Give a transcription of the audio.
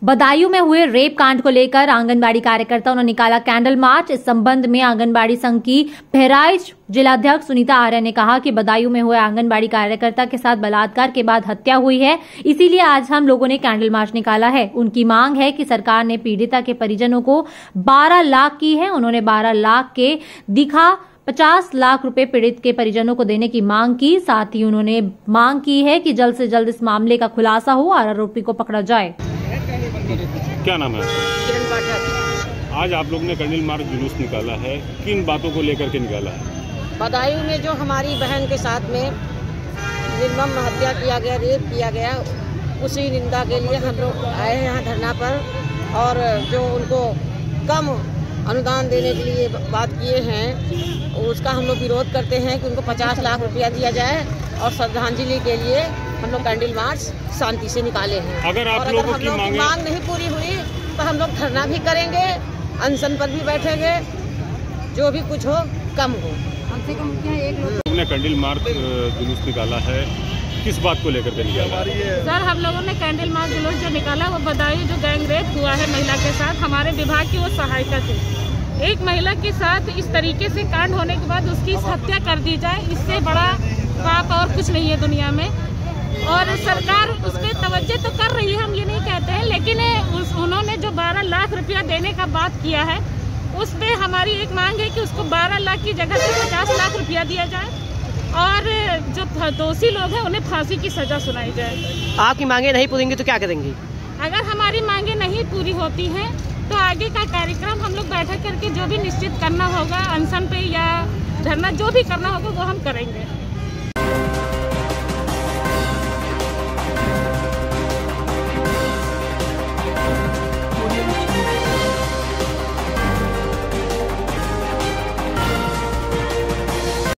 बदायूं में हुए रेप कांड को लेकर आंगनबाड़ी कार्यकर्ताओं ने निकाला कैंडल मार्च। इस संबंध में आंगनबाड़ी संघ की बहराइच जिलाध्यक्ष सुनीता आर्य ने कहा कि बदायूं में हुए आंगनबाड़ी कार्यकर्ता के साथ बलात्कार के बाद हत्या हुई है, इसीलिए आज हम लोगों ने कैंडल मार्च निकाला है। उनकी मांग है कि सरकार ने पीड़िता के परिजनों को 12 लाख की है। उन्होंने 12 लाख के दिखा 50 लाख रुपए पीड़ित के परिजनों को देने की मांग की। साथ ही उन्होंने मांग की है कि जल्द से जल्द इस मामले का खुलासा हो और आरोपी को पकड़ा जाए। क्या नाम है? किरण पाठक। आज आप लोग ने कैंडल मार्च जुलूस निकाला है, किन बातों को लेकर के निकाला है? बदायूं में जो हमारी बहन के साथ में निर्मम हत्या किया गया, रेप किया गया, उसी निंदा के लिए हम लोग आए हैं यहाँ धरना पर। और जो उनको कम अनुदान देने के लिए बात किए हैं, उसका हम लोग विरोध करते हैं कि उनको 50 लाख रुपया दिया जाए। और श्रद्धांजलि के लिए हम लोग कैंडल मार्च शांति से निकाले हैं। अगर आप लोगों की मांग नहीं पूरी हुई तो हम लोग धरना भी करेंगे, अनशन पर भी बैठेंगे, जो भी कुछ हो कम हो। हमसे कम क्या एक लोग ने कैंडल मार्च जुलूस निकाला है, किस बात को लेकर के निकाला? सर, हम लोगों ने कैंडल मार्च जुलूस जो निकाला वो बदायूं जो गैंग रेप हुआ है महिला के साथ, हमारे विभाग की वो सहायिका थी। एक महिला के साथ इस तरीके से कांड होने के बाद उसकी हत्या कर दी जाए, इससे बड़ा पाप और कुछ नहीं है दुनिया में। और सरकार उस पर तवज्जो तो कर रही है, हम ये नहीं कहते हैं, लेकिन उन्होंने जो 12 लाख रुपया देने का बात किया है, उस पे हमारी एक मांग है कि उसको 12 लाख की जगह से 50 लाख रुपया दिया जाए और जो दोषी लोग हैं उन्हें फांसी की सजा सुनाई जाए। आपकी मांगे नहीं पूरी तो क्या करेंगी? अगर हमारी मांगे नहीं पूरी होती हैं तो आगे का कार्यक्रम हम लोग बैठक करके जो भी निश्चित करना होगा, अनशन पे या धरना जो भी करना होगा वो हम करेंगे।